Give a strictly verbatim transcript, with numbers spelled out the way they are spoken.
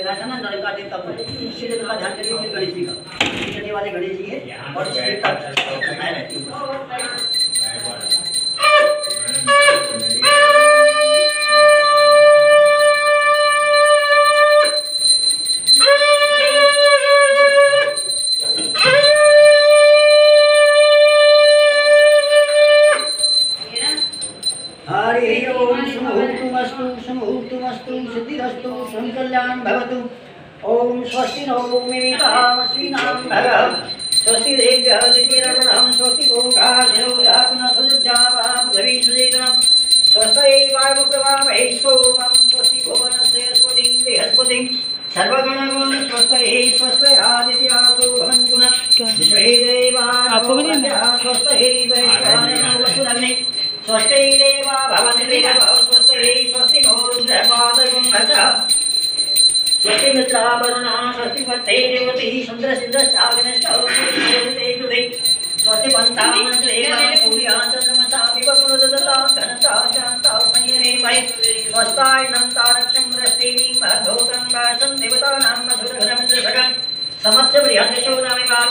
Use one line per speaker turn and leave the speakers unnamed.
रहा था ना लड़का दे तब इसलिए थोड़ा ध्यान करिए कि गणेश जी का चढ़ने वाले गणेश जी है और इसलिए तब बनाए रहती हूँ। हरि ओम सुमुहूर्तमस्तु सुमुहूर्तमस्तु सिद्धिरस्तु संकल्याण भवतु। ओम स्वस्ति नो मिमितामस्विनां भगः स्वस्ति देव्यः दितिरवणं स्वस्ति भोगाशयो यातना सुजावा पृथ्वी सुजेतनं स्वस्ति वायुप्रवामहे सोमं स्वस्ति भुवनस्य स्वस्ति बृहस्पतिं सर्वगणगण स्वस्ति स्वस्ति आदित्यासो भवन्तु नः विश्वे देवानां स्वस्ति वैश्वानरो वसुरग्ने स्वस्ति देवा भवन्ति स्वस्ति स्वस्ति नो रुद्रपादगं वचः स्वस्ति मित्रावरुणः स्वस्ति पत्ते देवती सुन्दरसिद्धश्चाग्नष्टौ स्वस्ति पन्थामन्त्रेव सूर्याचन्द्रमसा विवपुरुदत्ता धनता शान्ता संयमे स्वस्तायनं तारक्षं रश्मीं महद्भूतं वासं देवतानां मधुरघनमिन्द्रसगं समस्य बृहन्यशो नामिका